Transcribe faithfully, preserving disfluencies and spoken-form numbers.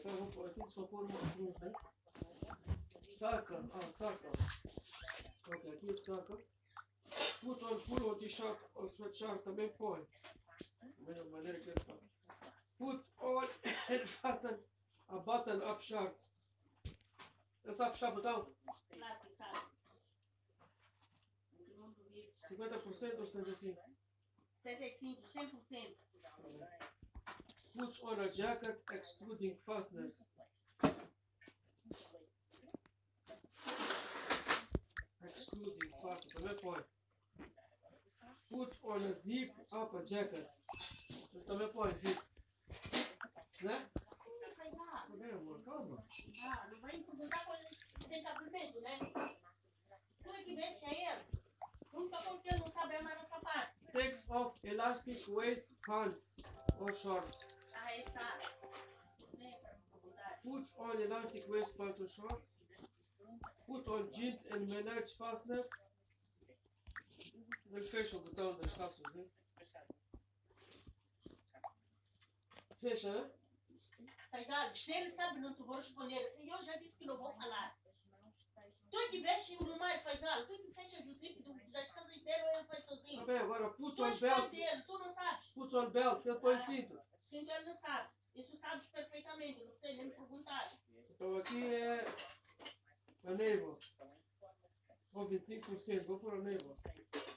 Então vou pôr aqui, só pôr uma cruz, né? Saca, ah, saca. Ok, aqui saca. Put on pull on t-shirt or sweatshirt também põe. Da mesma maneira que ele fala. Put on and fasten a button up shirt. Ele sabe fechar botão? Claro que sabe. cinquenta por cento ou setenta e cinco por cento? setenta e cinco, cem por cento. Put on a jacket excluding fasteners. Excluding fasteners, também põe. Put on a zip up a jacket. Você também põe zip. Né? Sim, faz lá. Tá bem, amor, calma. Ah, não vai perguntar coisas sem cabimento, né? Tu é que mexe a ele. Nunca porque não sabe amarrar o sapato. Takes off elastic waist pants or shorts. Aí está. Nem para faculdade. Put on elastic waist pants or shorts. Put on jeans and manage fasteners. Ele fecha o botão das calças, né? Fecha, né? Paisal, se ele sabe, não te vou responder. Eu já disse que não vou falar. Tu é que veste no mar, Faisal. Tu é que fecha o zip das casas inteiras ou ele faz sozinho? Tá bem, agora put Tu on és pai belt. dele, tu não sabes. Put on belt, você põe cinto. Sim, ele não sabe. Isso sabes perfeitamente, não sei nem me perguntar. Então aqui é a névoa. Ou vinte e cinco por cento, vou pôr a névoa.